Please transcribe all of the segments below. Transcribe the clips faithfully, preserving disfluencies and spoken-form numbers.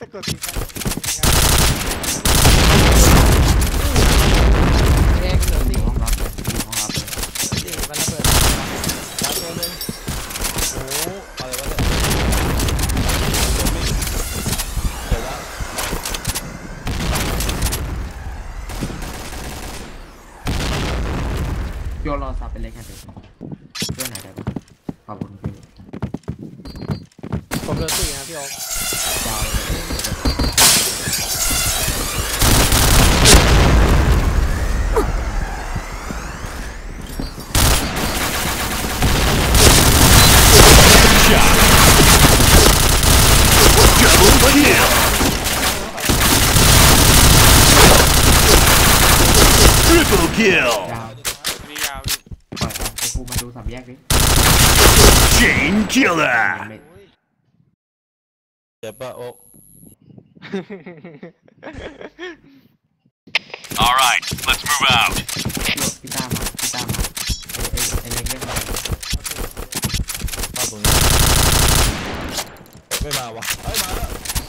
จะกดตีกันเองเหลือสี่ห้องรับเลยห้องรับเลยสี่มันระเบิดรับตัวนึงโอ้อะไรวะเนี่ยเดี๋ยวแล้วโยนรอซับเป็นเล็กแค่เดียวเพื่อนไหนได้บ้างขอบคุณพี่ผมเหลือสี่นะพี่โอ๊คยาวเลย Triple kill ยาวมียาวปล่อยไปไอ้กูมาดูสับแยกดิ Chain killer เจ็บปะโอ๊ก All right let's move out พี่ตามาพี่ตามาไอ้ไอ้เล็กเล่นอะไรเข้าตรงนี้ไม่มาวะเอ้ยมาแล้ว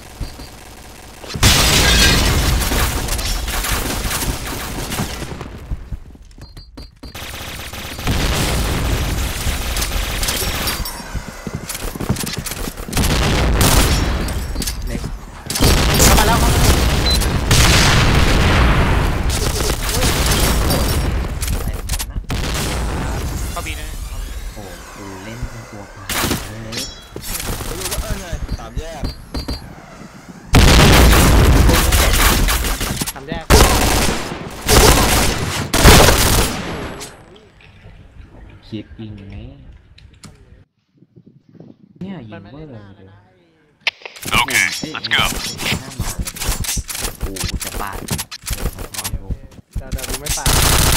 คิดยิงไหมเนี่ยยิงเวอร์เลยโอเค let's go กูจะปาดเดี๋ยวเดี๋ยวกูไม่ปาด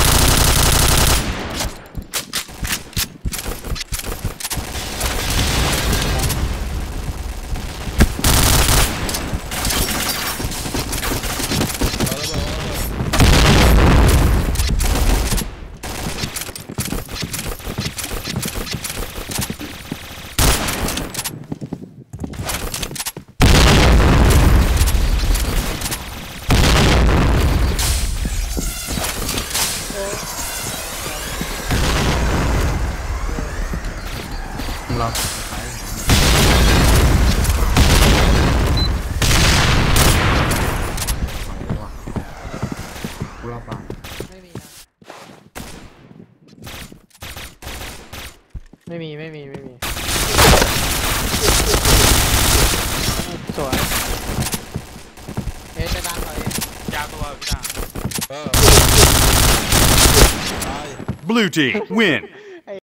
เราไปกูรอปาไม่มีนะไม่มีไม่มีไม่มีสวยเฮ้ยไปด้านเขาเองยาวตัวพี่ดา Blue team win